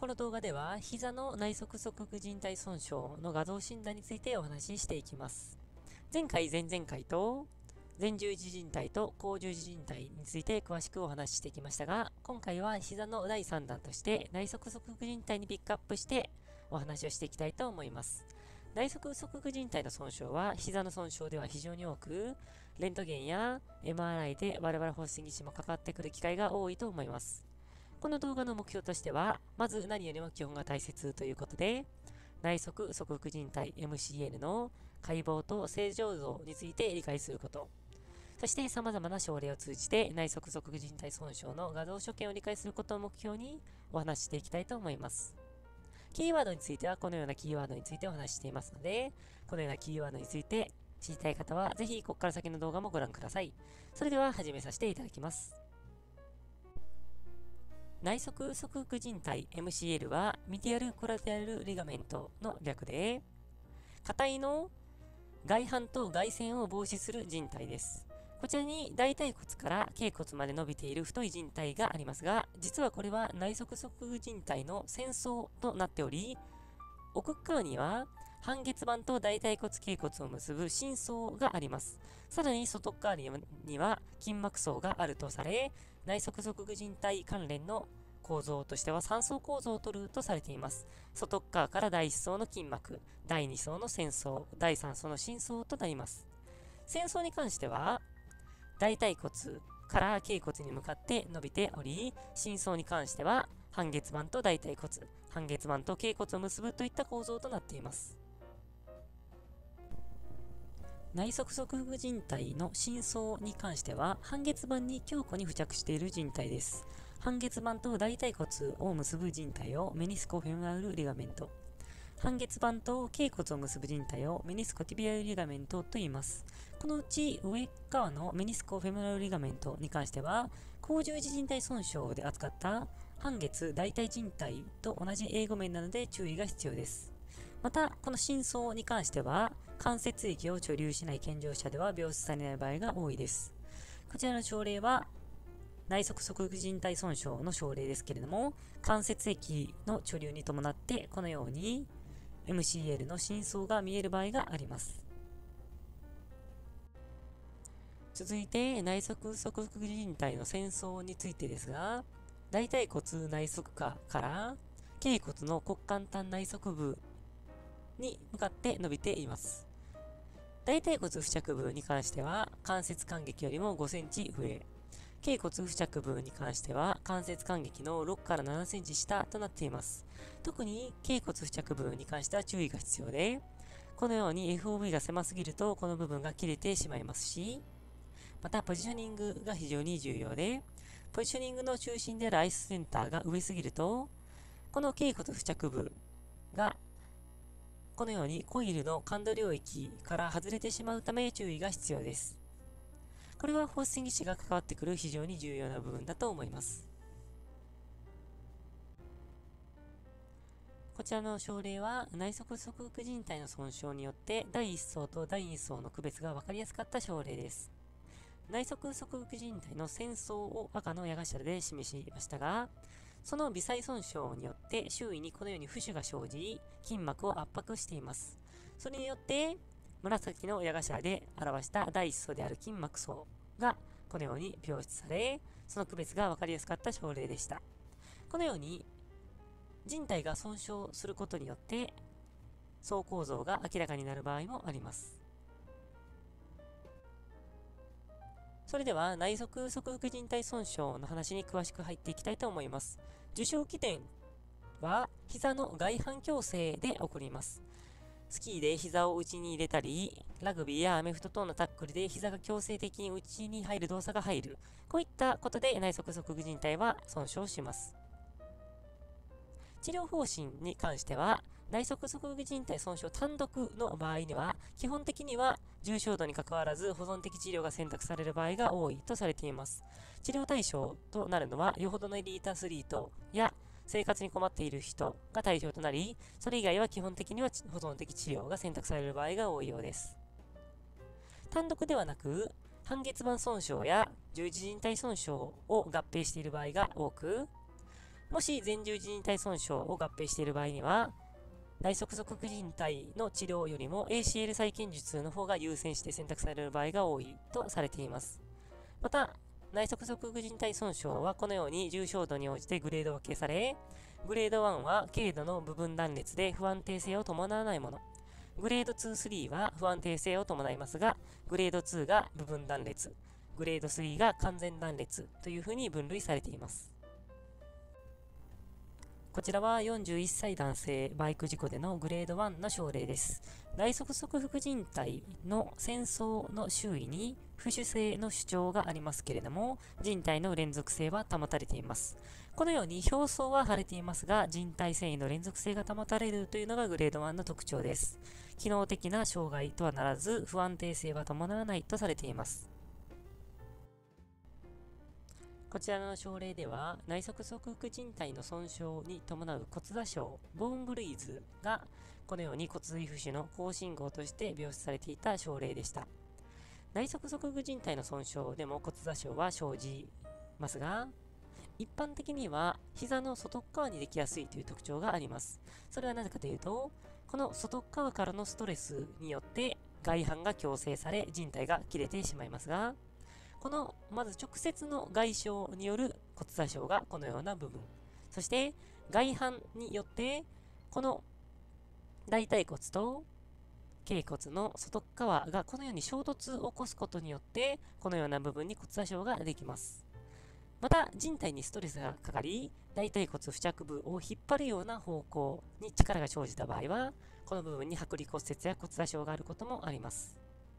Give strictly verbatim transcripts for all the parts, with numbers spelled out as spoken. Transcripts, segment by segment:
この動画では、膝の内側側靭帯損傷の画像診断についてお話ししていきます。前回、前々回と、前十字靭帯と後十字靭帯について詳しくお話ししてきましたが、今回は膝のだいさん弾として内側側靭帯にピックアップしてお話をしていきたいと思います。内側側靭帯の損傷は膝の損傷では非常に多く、レントゲンや エムアールアイ で我々発信技師もかかってくる機会が多いと思います。この動画の目標としては、まず何よりも基本が大切ということで、内側側靭帯 エムシーエル の解剖と正常像について理解すること。そして様々な症例を通じて内側側靭帯損傷の画像所見を理解することを目標にお話ししていきたいと思います。キーワードについてはこのようなキーワードについてお話ししていますので、このようなキーワードについて知りたい方はぜひここから先の動画もご覧ください。それでは始めさせていただきます。内側側靭帯 エムシーエル はミディアルコラテラルリガメントの略で、下体の外反と外旋を防止する靭帯です。こちらに大腿骨から脛骨まで伸びている太い靭帯がありますが、実はこれは内側側靭帯の線層となっており、奥側には半月板と大腿骨脛骨を結ぶ深層があります。さらに外側には筋膜層があるとされ、内側側靭帯関連の構造としてはさん層構造をとるとされています。外側からだいいち層の筋膜、だいに層の線層、だいさん層の深層となります。線層に関しては、大腿骨から脛骨に向かって伸びており、深層に関しては半月板と大腿骨、半月板と脛骨を結ぶといった構造となっています。内側側靭帯の深層に関しては、半月板に強固に付着している靭帯です。半月板と大腿骨を結ぶ靭帯をメニスコフェモラルリガメント。半月板と脛骨を結ぶ靭帯をメニスコティビアルリガメントと言います。このうち上側のメニスコフェモラルリガメントに関しては、後十字靭帯損傷で扱った半月大腿靭帯と同じ英語名なので注意が必要です。また、この深層に関しては、関節液を貯留しない健常者では病死されない場合が多いです。こちらの症例は、内側側靭帯損傷の症例ですけれども、関節液の貯留に伴って、このように エムシーエル の深層が見える場合があります。続いて、内側側靭帯の線層についてですが、大腿骨内側下から脛骨の骨幹端内側部に向かって伸びています。大腿骨付着部に関しては関節間隙よりもごセンチ上、脛骨付着部に関しては関節間隙のろくからななセンチ下となっています。特に脛骨付着部に関しては注意が必要で、このように エフオーブイ が狭すぎるとこの部分が切れてしまいますし、またポジショニングが非常に重要で、ポジショニングの中心であるアイスセンターが上すぎると、この脛骨付着部がこのようにコイルの感度領域から外れてしまうため注意が必要です。これは放水技師が関わってくる非常に重要な部分だと思います。こちらの症例は内側側靭帯の損傷によってだいいち層とだいに層の区別が分かりやすかった症例です。内側側靭帯の線層を赤の矢頭で示しましたが、その微細損傷によって周囲にこのように浮腫が生じ、筋膜を圧迫しています。それによって、紫の矢頭で表しただいいち層である筋膜層がこのように描出され、その区別が分かりやすかった症例でした。このように、靭帯が損傷することによって、層構造が明らかになる場合もあります。それでは内側側靭帯損傷の話に詳しく入っていきたいと思います。受傷起点は膝の外反矯正で起こります。スキーで膝を内に入れたり、ラグビーやアメフト等のタックルで膝が強制的に内に入る動作が入る。こういったことで内側側靭帯は損傷します。治療方針に関しては、内側側靭帯損傷単独の場合には、基本的には重症度に関わらず保存的治療が選択される場合が多いとされています。治療対象となるのは、よほどのエリートアスリートや生活に困っている人が対象となり、それ以外は基本的には保存的治療が選択される場合が多いようです。単独ではなく、半月板損傷や十字靭帯損傷を合併している場合が多く、 もし前十字靭帯損傷を合併している場合には、内側側靭帯の治療よりも エーシーエル 再建術の方が優先して選択される場合が多いとされています。また、内側側靭帯損傷はこのように重症度に応じてグレード分けされ、グレードワンは軽度の部分断裂で不安定性を伴わないもの。グレードツー、スリーは不安定性を伴いますが、グレードツーが部分断裂、グレードスリーが完全断裂というふうに分類されています。こちらはよんじゅういっさい男性バイク事故でのグレードワンの症例です。内側側副靭帯の戦争の周囲に浮腫性の主張がありますけれども、靭帯の連続性は保たれています。このように表層は腫れていますが、靭帯繊維の連続性が保たれるというのがグレードワンの特徴です。機能的な障害とはならず、不安定性は伴わないとされています。こちらの症例では、内側側副靭帯の損傷に伴う骨挫傷、ボーンブルイズが、このように骨髄浮腫の高信号として描出されていた症例でした。内側側副靭帯の損傷でも骨挫傷は生じますが、一般的には膝の外側にできやすいという特徴があります。それはなぜかというと、この外側からのストレスによって外反が矯正され、靭帯が切れてしまいますが、このまず直接の外傷による骨挫傷がこのような部分、そして外反によってこの大腿骨と脛骨の外側がこのように衝突を起こすことによってこのような部分に骨挫傷ができます。また靭帯にストレスがかかり、大腿骨付着部を引っ張るような方向に力が生じた場合は、この部分に剥離骨折や骨挫傷があることもあります。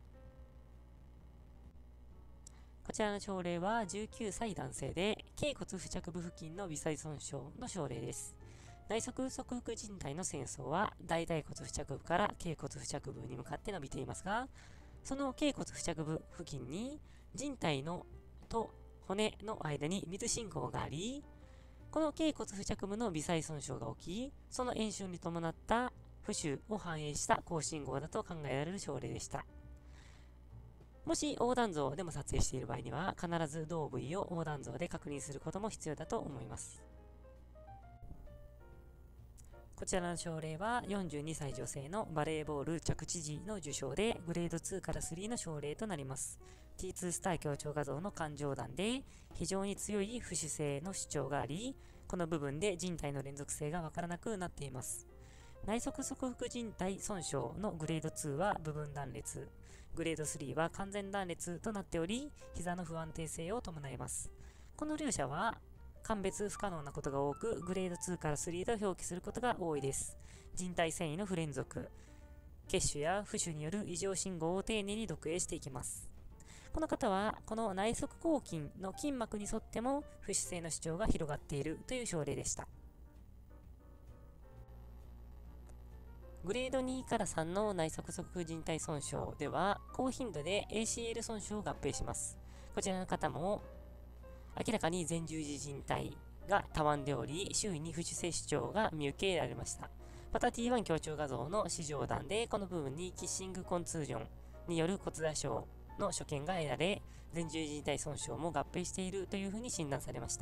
こちらの症例はじゅうきゅうさい男性で、脛骨付着部付近の微細損傷の症例です。内側側副靭帯の戦争は大腿骨付着部から脛骨付着部に向かって伸びていますが、その脛骨付着部付近に靭帯のと骨の間に水信号があり、この脛骨付着部の微細損傷が起き、その炎症に伴った浮腫を反映した高信号だと考えられる症例でした。もし横断像でも撮影している場合には、必ず同部位を横断像で確認することも必要だと思います。こちらの症例はよんじゅうにさい女性のバレーボール着地時の受傷でグレードツーからスリーの症例となります。ティーツー スター強調画像の環状段で非常に強い浮腫性の主張があり、この部分で靭帯の連続性がわからなくなっています。内側側副靭帯損傷のグレードツーは部分断裂、グレードスリーは完全断裂となっており、膝の不安定性を伴います。この両者は鑑別不可能なことが多く、グレードツーからスリーと表記することが多いです。靭帯繊維の不連続、血腫や浮腫による異常信号を丁寧に読影していきます。この方は、この内側後筋の筋膜に沿っても浮腫性の主張が広がっているという症例でした。グレードにからさんの内側側靭帯損傷では、高頻度で エーシーエル 損傷を合併します。こちらの方も、明らかに前十字靭帯がたわんでおり、周囲に浮腫性主張が見受けられました。また ティーワン 強調画像の視上段で、この部分にキッシングコンツージョンによる骨挫傷の所見が得られ、前十字靭帯損傷も合併しているというふうに診断されました。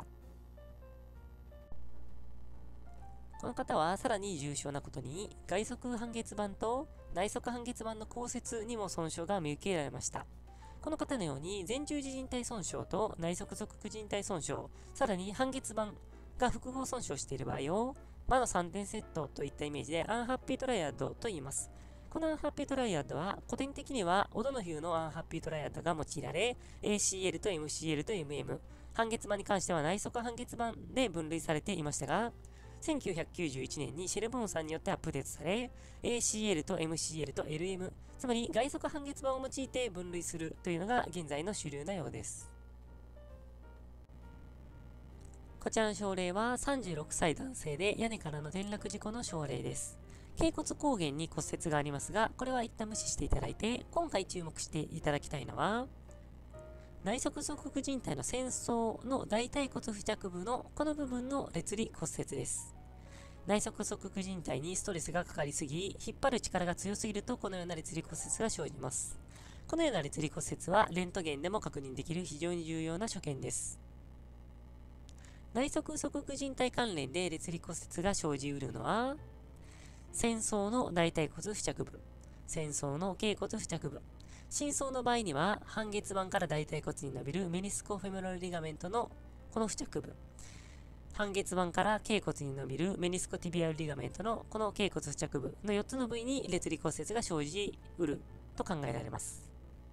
この方はさらに重症なことに、外側半月板と内側半月板の交接にも損傷が見受けられました。この方のように前十字靭帯損傷と内側側靭帯損傷、さらに半月板が複合損傷している場合を、魔のさんてんセットといったイメージでアンハッピートライアッドと言います。このアンハッピートライアッドは古典的にはオドノヒューのアンハッピートライアッドが用いられ、エーシーエル と エムシーエル と エムエム、半月板に関しては内側半月板で分類されていましたが、せんきゅうひゃくきゅうじゅういちねんにシェルボーンさんによってアップデートされ、エーシーエル と エムシーエル と エルエム、つまり外側半月板を用いて分類するというのが現在の主流なようです。こちらの症例はさんじゅうろくさい男性で屋根からの転落事故の症例です。脛骨後弦に骨折がありますが、これは一旦無視していただいて、今回注目していただきたいのは、内側側靭帯の戦争の大腿骨付着部のこの部分の裂離骨折です。内側側靭帯にストレスがかかりすぎ、引っ張る力が強すぎるとこのような裂離骨折が生じます。このような裂離骨折はレントゲンでも確認できる非常に重要な所見です。 内側側副靭帯関連で裂離骨折が生じうるのは、戦争の大腿骨付着部、戦争の脛骨付着部、深層の場合には半月板から大腿骨に伸びるメニスコフェモラルリガメントのこの付着部、半月板から脛骨に伸びるメニスコティビアルリガメントのこの脛骨付着部のよっつの部位に裂離骨折が生じうると考えられます。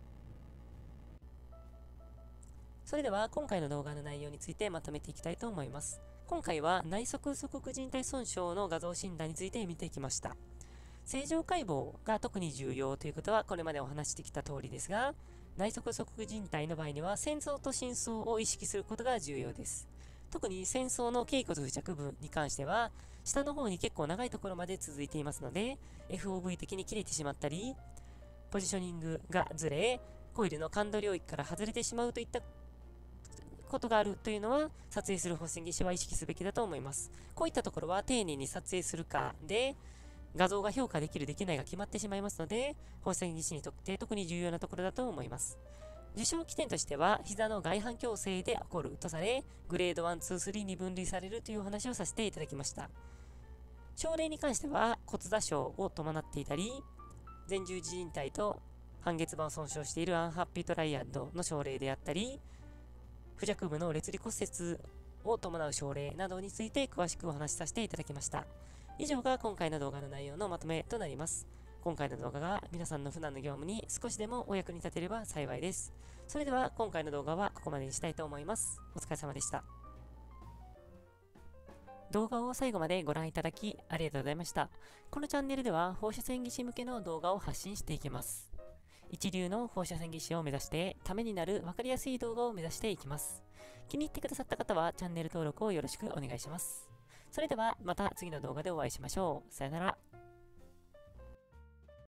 それでは今回の動画の内容についてまとめていきたいと思います。今回は内側側副靭帯損傷の画像診断について見てきました。正常解剖が特に重要ということはこれまでお話してきた通りですが、内側側副靭帯の場合には戦争と深層を意識することが重要です。特に戦争の脛骨付着部に関しては、下の方に結構長いところまで続いていますので、エフオーブイ 的に切れてしまったり、ポジショニングがずれ、コイルの感度領域から外れてしまうといったことがあるというのは、撮影する補正技師は意識すべきだと思います。こういったところは丁寧に撮影するかで、画像が評価できるできないが決まってしまいますので、放射線技師にとって特に重要なところだと思います。受賞起点としては、膝の外反矯正で起こるとされ、グレードいち、に、さんに分類されるというお話をさせていただきました。症例に関しては、骨挫傷を伴っていたり、前十字靭帯と半月板を損傷しているアンハッピートライアッドの症例であったり、付着部の裂離骨折を伴う症例などについて詳しくお話しさせていただきました。以上が今回の動画の内容のまとめとなります。今回の動画が皆さんの普段の業務に少しでもお役に立てれば幸いです。それでは今回の動画はここまでにしたいと思います。お疲れ様でした。動画を最後までご覧いただきありがとうございました。このチャンネルでは放射線技師向けの動画を発信していきます。一流の放射線技師を目指してためになる分かりやすい動画を目指していきます。気に入ってくださった方はチャンネル登録をよろしくお願いします。それではまた次の動画でお会いしましょう。さよなら。